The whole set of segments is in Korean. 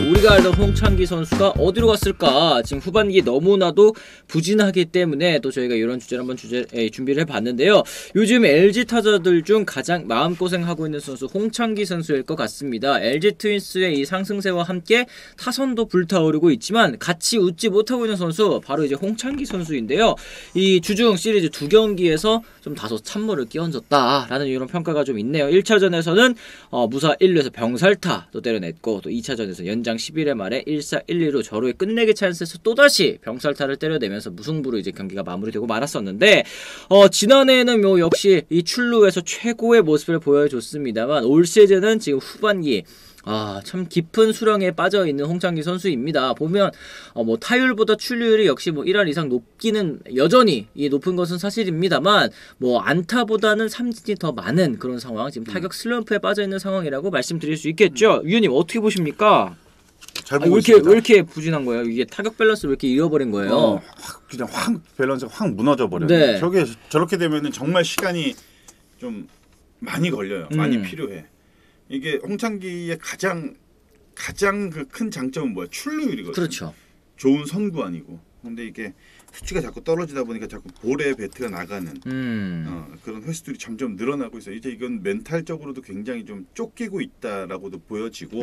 우리가 알던 홍창기 선수가 어디로 갔을까? 지금 후반기 너무나도 부진하기 때문에 또 저희가 이런 주제를 한번 준비를 해봤는데요. 요즘 LG 타자들 중 가장 마음고생하고 있는 선수 홍창기 선수일 것 같습니다. LG 트윈스의 이 상승세와 함께 타선도 불타오르고 있지만 같이 웃지 못하고 있는 선수 바로 이제 홍창기 선수인데요. 이 주중 시리즈 2경기에서 좀 다소 찬물을 끼얹었다라는 이런 평가가 좀 있네요. 1차전에서는 무사 1루에서 병살타 또 때려냈고 또 2차전에서 연장 11회 말에 1사 1리로 저로의 끝내기 찬스에서 또다시 병살타를 때려내면서 무승부로 이제 경기가 마무리되고 말았었는데 지난해에는 뭐 역시 이 출루에서 최고의 모습을 보여줬습니다만 올 시즌은 지금 후반기 참 깊은 수렁에 빠져있는 홍창기 선수입니다. 보면 뭐 타율보다 출루율이 역시 뭐 1할 이상 높기는 여전히 높은 것은 사실입니다만 뭐 안타보다는 삼진이 더 많은 그런 상황, 지금 타격 슬럼프에 빠져있는 상황이라고 말씀드릴 수 있겠죠. 위원님 어떻게 보십니까? 잘 보고 있습니다. 왜 이렇게 부진한 거예요? 이게 타격 밸런스를 왜 이렇게 잃어버린 거예요? 그냥 확 밸런스가 확 무너져 버려요. 네. 저렇게 되면은 정말 시간이 좀 많이 걸려요. 많이 필요해. 이게 홍창기의 가장 그 큰 장점은 뭐야? 출루율이거든요. 그렇죠. 좋은 선구안이고. 근데 이게 수치가 자꾸 떨어지다 보니까 자꾸 볼에 배트가 나가는 그런 횟수들이 점점 늘어나고 있어요. 이제 이건 멘탈적으로도 굉장히 좀 쫓기고 있다라고도 보여지고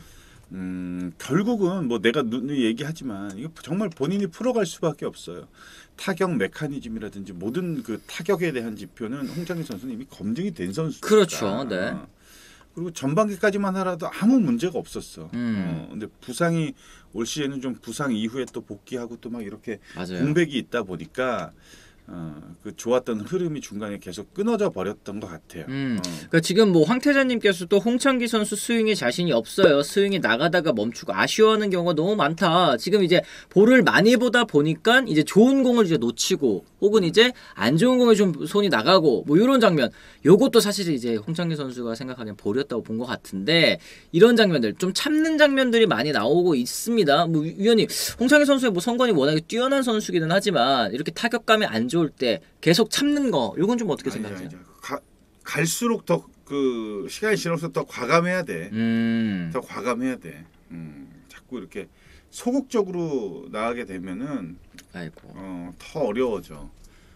결국은 뭐 내가 얘기하지만 이거 정말 본인이 풀어갈 수밖에 없어요. 타격 메커니즘이라든지 모든 그 타격에 대한 지표는 홍창기 선수는 이미 검증이 된 선수입니다. 그렇죠. 네. 그리고 전반기까지만 하라도 아무 문제가 없었어. 근데 부상이 올 시에는 좀 부상 이후에 또 복귀하고 또 막 이렇게 맞아요. 공백이 있다 보니까 그 좋았던 흐름이 중간에 계속 끊어져 버렸던 것 같아요. 그러니까 지금 뭐 황태자님께서도 홍창기 선수 스윙에 자신이 없어요. 스윙이 나가다가 멈추고 아쉬워하는 경우가 너무 많다. 지금 이제 볼을 많이 보다 보니까 이제 좋은 공을 이제 놓치고 혹은 이제 안 좋은 공에 좀 손이 나가고 뭐 이런 장면. 요것도 사실 이제 홍창기 선수가 생각하기엔 볼이었다고 본 것 같은데 이런 장면들 좀 참는 장면들이 많이 나오고 있습니다. 뭐 위원님 홍창기 선수의 뭐 선관이 워낙에 뛰어난 선수기는 하지만 이렇게 타격감이 안 좋을 때 계속 참는 거 이건 좀 어떻게 생각하세요? 갈수록 더 그 시간이 지날수록 더 과감해야 돼. 더 과감해야 돼. 자꾸 이렇게 소극적으로 나가게 되면은 더 어려워져.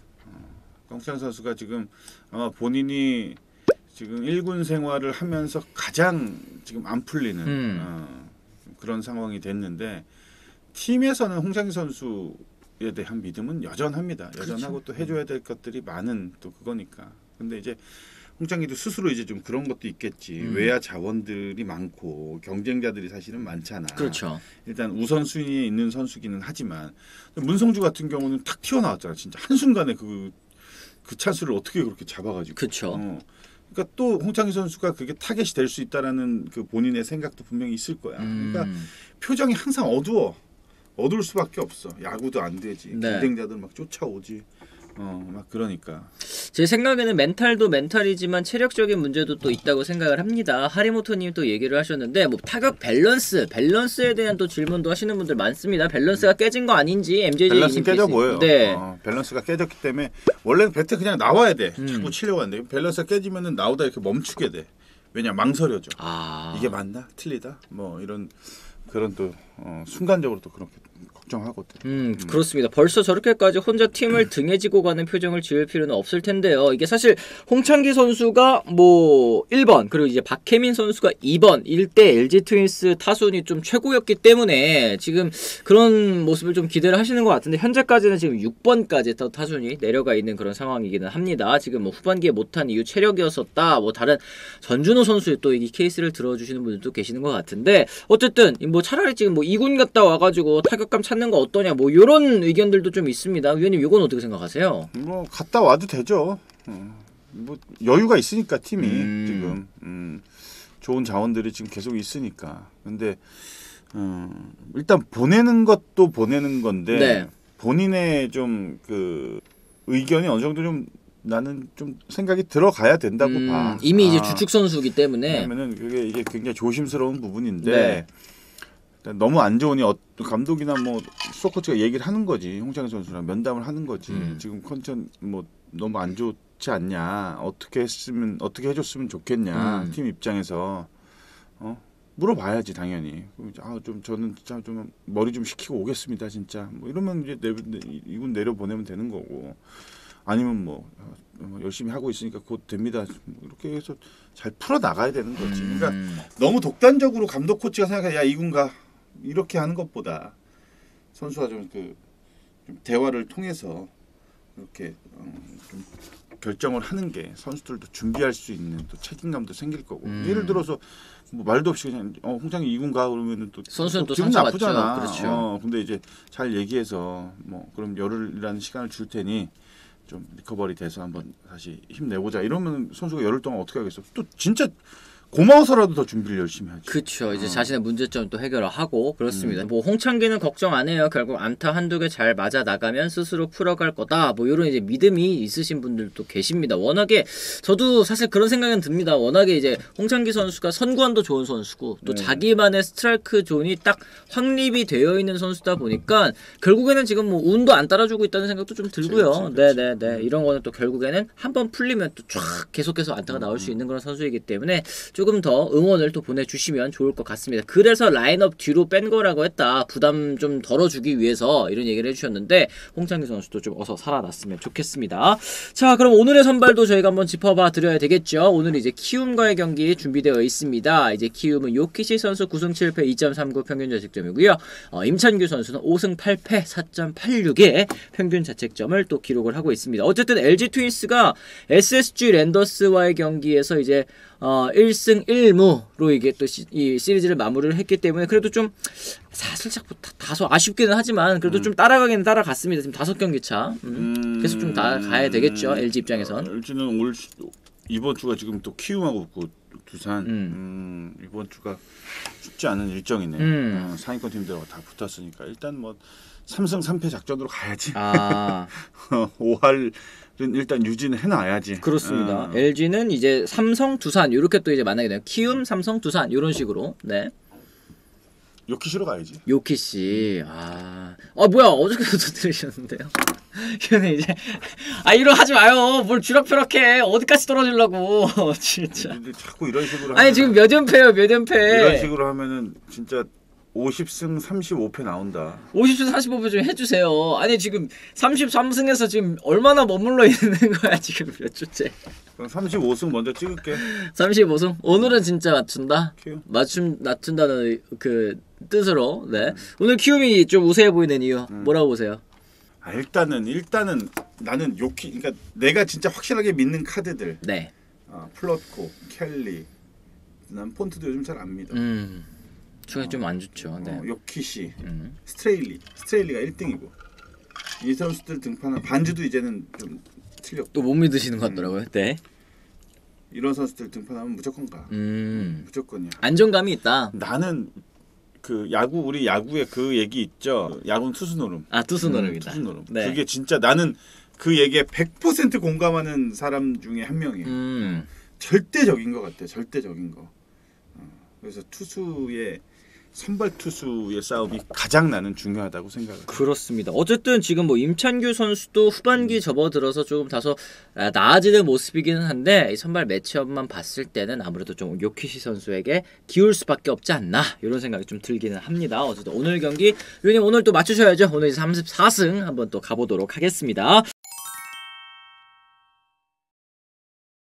홍창기 선수가 지금 아마 본인이 지금 1군 생활을 하면서 가장 지금 안 풀리는 그런 상황이 됐는데 팀에서는 홍창기 선수에 대한 믿음은 여전합니다. 여전하고 또 해줘야 될 것들이 많은 또 그거니까. 근데 이제 홍창기도 스스로 이제 좀 그런 것도 있겠지. 외야 자원들이 많고 경쟁자들이 사실은 많잖아. 그렇죠. 일단 우선순위에 있는 선수기는 하지만 문성주 같은 경우는 탁 튀어나왔잖아. 진짜 한순간에 그 찬스를 어떻게 그렇게 잡아가지고. 그렇죠. 그러니까 또 홍창기 선수가 그게 타겟이 될 수 있다라는 그 본인의 생각도 분명히 있을 거야. 그러니까 표정이 항상 어두울 수밖에 없어. 야구도 안 되지. 네. 경쟁자들 막 쫓아오지. 막 그러니까. 제 생각에는 멘탈도 멘탈이지만 체력적인 문제도 또 있다고 생각을 합니다. 하리모토님 또 얘기를 하셨는데 뭐 타격 밸런스에 대한 또 질문도 하시는 분들 많습니다. 밸런스가 깨진 거 아닌지 MJJ 밸런스 깨져 보여요. 네. 밸런스가 깨졌기 때문에 원래는 배트 그냥 나와야 돼. 자꾸 치려고 하는데 밸런스가 깨지면은 나오다 이렇게 멈추게 돼. 왜냐 망설여져. 이게 맞나 틀리다 뭐 이런 그런 또 순간적으로 또 그렇게 걱정하거든. 그렇습니다. 벌써 저렇게까지 혼자 팀을 등에 지고 가는 표정을 지을 필요는 없을 텐데요. 이게 사실 홍창기 선수가 뭐 1번 그리고 이제 박혜민 선수가 2번 일대 LG 트윈스 타순이 좀 최고였기 때문에 지금 그런 모습을 좀 기대를 하시는 것 같은데 현재까지는 지금 6번까지 더 타순이 내려가 있는 그런 상황이기는 합니다. 지금 뭐 후반기에 못한 이유 체력이었었다. 뭐 다른 전준호 선수의 또 이 케이스를 들어주시는 분들도 계시는 것 같은데 어쨌든 뭐 차라리 지금 뭐 2군 갔다 와가지고 타격감 찾는 거 어떠냐 뭐 이런 의견들도 좀 있습니다. 위원님 이건 어떻게 생각하세요? 뭐 갔다 와도 되죠. 뭐 여유가 있으니까 팀이 지금 좋은 자원들이 지금 계속 있으니까. 근데 일단 보내는 것도 보내는 건데 네. 본인의 좀 그 의견이 어느 정도 좀 나는 좀 생각이 들어가야 된다고 봐. 이미 이제 주축 선수기 때문에. 왜냐면은 그게 이게 굉장히 조심스러운 부분인데 너무 안 좋으니 감독이나 뭐 수석코치가 얘기를 하는 거지. 홍창기 선수랑 면담을 하는 거지. 지금 컨디션 뭐 너무 안 좋지 않냐. 어떻게 해줬으면 좋겠냐. 팀 입장에서 물어봐야지 당연히. 좀 저는 진짜 좀 머리 좀 식히고 오겠습니다 진짜. 뭐 이러면 이제 이분 내려 보내면 되는 거고. 아니면 뭐 열심히 하고 있으니까 곧 됩니다. 이렇게 해서 잘 풀어 나가야 되는 거지. 그러니까 너무 독단적으로 감독 코치가 생각해 야 이군 가 이렇게 하는 것보다 선수와 좀 대화를 통해서 이렇게 좀 결정을 하는 게 선수들도 준비할 수 있는 또 책임감도 생길 거고. 예를 들어서 뭐 말도 없이 그냥 홍창기 2군 가 그러면은 또 선수는 또 기분 나쁘잖아. 그렇죠. 근데 이제 잘 얘기해서 뭐 그럼 열흘이라는 시간을 줄 테니 좀 리커버리 돼서 한번 다시 힘내보자 이러면 선수가 열흘 동안 어떻게 하겠어. 또 진짜 고마워서라도 더 준비를 열심히 하지. 그렇죠. 이제 자신의 문제점 또 해결을 하고 그렇습니다. 뭐 홍창기는 걱정 안 해요. 결국 안타 한두 개 잘 맞아 나가면 스스로 풀어갈 거다. 뭐 이런 이제 믿음이 있으신 분들도 계십니다. 워낙에 저도 사실 그런 생각은 듭니다. 워낙에 이제 홍창기 선수가 선구안도 좋은 선수고 또 자기만의 스트라이크 존이 딱 확립이 되어 있는 선수다 보니까 결국에는 지금 뭐 운도 안 따라주고 있다는 생각도 좀 들고요. 네네네. 이런 거는 또 결국에는 한번 풀리면 또 쫙 계속해서 안타가 나올 수 있는 그런 선수이기 때문에 조금 더 응원을 또 보내주시면 좋을 것 같습니다. 그래서 라인업 뒤로 뺀 거라고 했다. 부담 좀 덜어주기 위해서 이런 얘기를 해주셨는데 홍창기 선수도 좀 어서 살아났으면 좋겠습니다. 자, 그럼 오늘의 선발도 저희가 한번 짚어봐 드려야 되겠죠. 오늘 이제 키움과의 경기 준비되어 있습니다. 이제 키움은 요키시 선수 9승 7패 2.39 평균 자책점이고요. 임찬규 선수는 5승 8패 4.86의 평균 자책점을 또 기록을 하고 있습니다. 어쨌든 LG 트윈스가 SSG 랜더스와의 경기에서 이제 1승 1무로 이게 또 이 시리즈를 마무리를 했기 때문에 그래도 좀 살짝 다소 아쉽기는 하지만 그래도 좀 따라가기는 따라갔습니다. 지금 5경기 차. 계속 좀 가야 되겠죠. LG 입장에선. LG는 이번 주가 지금 또 키움하고 있고 두산. 이번 주가 쉽지 않은 일정이네. 상위권 팀들하고 다 붙었으니까 일단 뭐 3승 3패 작전으로 가야지. 5할 일단 유지는 해놔야지. 그렇습니다. LG는 이제 삼성, 두산 이렇게 또 이제 만나게 돼요. 키움, 삼성, 두산 이런 식으로. 네. 요키시로 가야지. 요키시. 뭐야 어저께도 들으셨는데요. 이거는 이제 이러 하지 마요. 뭘 쥐락펴락해. 어디까지 떨어지려고. 진짜. 근데 자꾸 이런 식으로. 아니 지금 몇 연패요, 몇 연패. 이런 식으로 하면은 진짜. 50승 35패 나온다. 50승 35패 좀 해주세요. 아니 지금 33승에서 지금 얼마나 머물러 있는 거야 지금 몇 주째. 그럼 35승 먼저 찍을게. 35승? 오늘은 진짜 맞춘다? 키움. 맞춘다는 그 뜻으로. 네. 오늘 키움이 좀 우세해 보이는 이유 뭐라고 보세요? 일단은 나는 그러니까 내가 진짜 확실하게 믿는 카드들. 네. 플러트코, 켈리. 난 폰트도 요즘 잘 안 믿어. 중에 좀 안 좋죠. 네. 요키시, 스트레일리가 1등이고 이 선수들 등판한 반주도 이제는 좀 틀렸고 또 못 믿으시는 것 같더라고요. 네. 이런 선수들 등판하면 무조건 가. 무조건이야. 안정감이 있다. 나는 우리 야구에 그 얘기 있죠. 야구는 투수 노름. 투수 노름이다. 투수 노름. 네. 그게 진짜 나는 그 얘기에 100% 공감하는 사람 중에 한 명이에요. 절대적인 것 같아. 절대적인 거. 그래서 선발 투수의 싸움이 가장 나는 중요하다고 생각해요. 그렇습니다. 어쨌든 지금 뭐 임찬규 선수도 후반기 접어들어서 조금 다소 나아지는 모습이기는 한데 이 선발 매치업만 봤을 때는 아무래도 좀 요키시 선수에게 기울 수밖에 없지 않나 이런 생각이 좀 들기는 합니다. 어쨌든 오늘 경기 위원님 오늘 또 맞추셔야죠. 오늘 34승 한번 또 가보도록 하겠습니다.